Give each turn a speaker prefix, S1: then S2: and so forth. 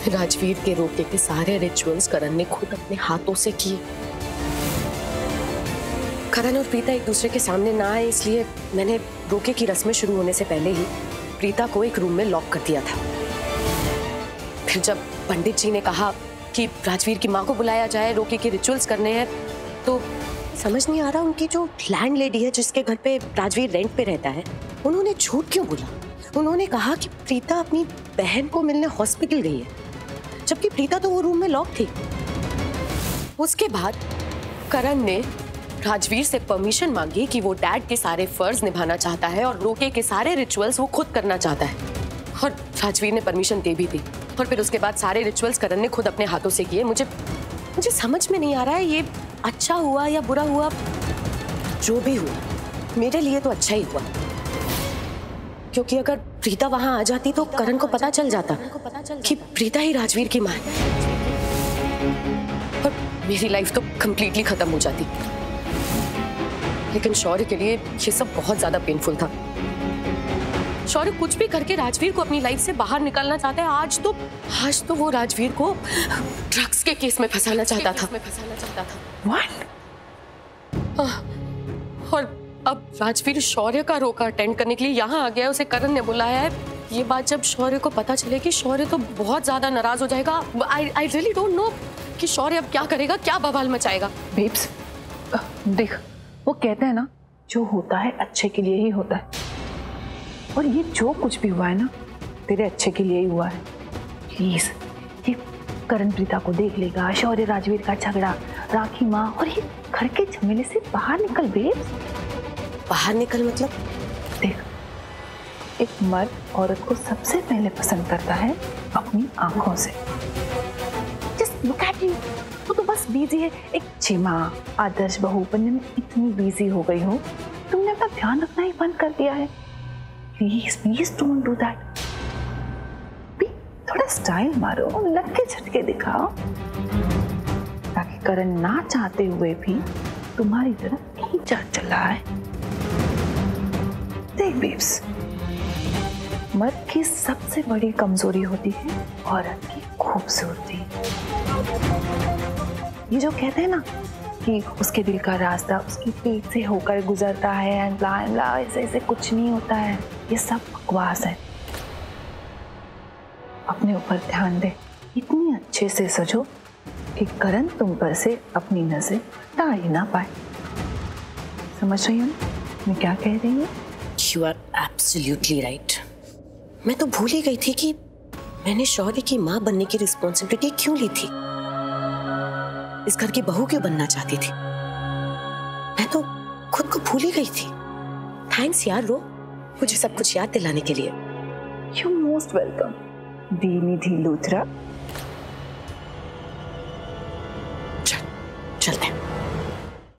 S1: राजवीर के रोके के सारे रिचुअल्स करण ने खुद अपने हाथों से किए। करण और प्रीता एक दूसरे के सामने ना आए, इसलिए मैंने रोके की रस्में शुरू होने से पहले ही प्रीता को एक रूम में लॉक कर दिया था। फिर जब पंडित जी ने कहा कि राजवीर की माँ को बुलाया जाए, रोके के रिचुअल्स करने हैं, तो समझ नहीं आ रहा उनकी जो लैंडलेडी है जिसके घर पे राजवीर रेंट पे रहता है, उन्होंने झूठ क्यों बोला। उन्होंने कहा कि प्रीता अपनी बहन को मिलने हॉस्पिटल गई है, जबकि प्रीता तो वो रूम में लॉक थी। उसके बाद करण ने राजवीर से परमिशन मांगी कि वो डैड के सारे फर्ज निभाना चाहता है और रोके के सारे रिचुअल्स वो खुद करना चाहता है, और राजवीर ने परमिशन दे भी दी। और फिर उसके बाद सारे रिचुअल्स करण ने खुद अपने हाथों से किए। मुझे समझ में नहीं आ रहा है ये अच्छा हुआ या बुरा हुआ। जो भी हुआ मेरे लिए तो अच्छा ही हुआ, क्योंकि अगर प्रीता वहां आ जाती तो करण को पता चल जाता कि प्रीता ही राजवीर की मां है, और मेरी लाइफ तो कंप्लीटली खत्म हो जाती। लेकिन शौर्य के लिए ये सब बहुत ज्यादा पेनफुल था। शौर्य कुछ भी करके राजवीर को अपनी लाइफ से बाहर निकालना चाहता है। आज तो वो राजवीर को ड्रग्स के केस में फंसाना चाहता था। What? और अब राजवीर शौर्य का रोका अटेंड करने के लिए यहाँ आ गया है, उसे करण ने बुलाया है। ये बात जब शौर्य को पता चलेगी, शौर्य तो बहुत ज्यादा नाराज हो जाएगा। I really don't know कि शौर्य अब क्या करेगा, क्या बवाल मचाएगा।
S2: बेब्स, देख, वो कहते हैं ना, जो होता है अच्छे के लिए ही होता है, और ये जो कुछ भी हुआ है ना, तेरे अच्छे के लिए ही हुआ है। प्लीज, ये करण प्रीता को देख लेगा, शौर्य राजवीर का झगड़ा, राखी माँ, और ये घर के झमेले से बाहर निकल बेब्स।
S1: बाहर निकल मतलब?
S2: देख, एक मर्द औरत को सबसे पहले पसंद करता है अपनी आंखों से। जस्ट लुक एट यू, वो तो बस बिजी है। एक चिमा आदर्श बहू बनने में इतनी बिजी हो गई हो, तुमने अपना ध्यान रखना ही बंद कर दिया है। Please don't do that. थोड़ा स्टाइल मारो, लटके झटके दिखाओ, ताकि करण ना चाहते हुए भी तुम्हारी तरफ खींचा चला है। देख बेब्स, मर्द की सबसे बड़ी कमजोरी होती है औरत की खूबसूरती। ये जो कहते हैं ना कि उसके दिल का रास्ता उसकी पीठ से होकर गुजरता है, एंड ब्ला ऐसे कुछ नहीं होता है, ये सब बकवास है। अपने ऊपर ध्यान दे, इतनी अच्छे से सजो कि करण तुम पर से अपनी नजर हटा ही ना पाए। समझ रही हो मैं क्या कह रही हूँ?
S1: You are absolutely right. मैं तो भूल ही गई थी कि मैंने शौर्य की माँ बनने की रिस्पॉन्सिबिलिटी क्यों ली थी। इस घर की बहू क्यों बनना चाहती थी, मैं तो खुद को भूल ही गई थी। थैंक्स यार रो, मुझे सब कुछ याद दिलाने के लिए।
S2: You most welcome Deenidhi Luthra.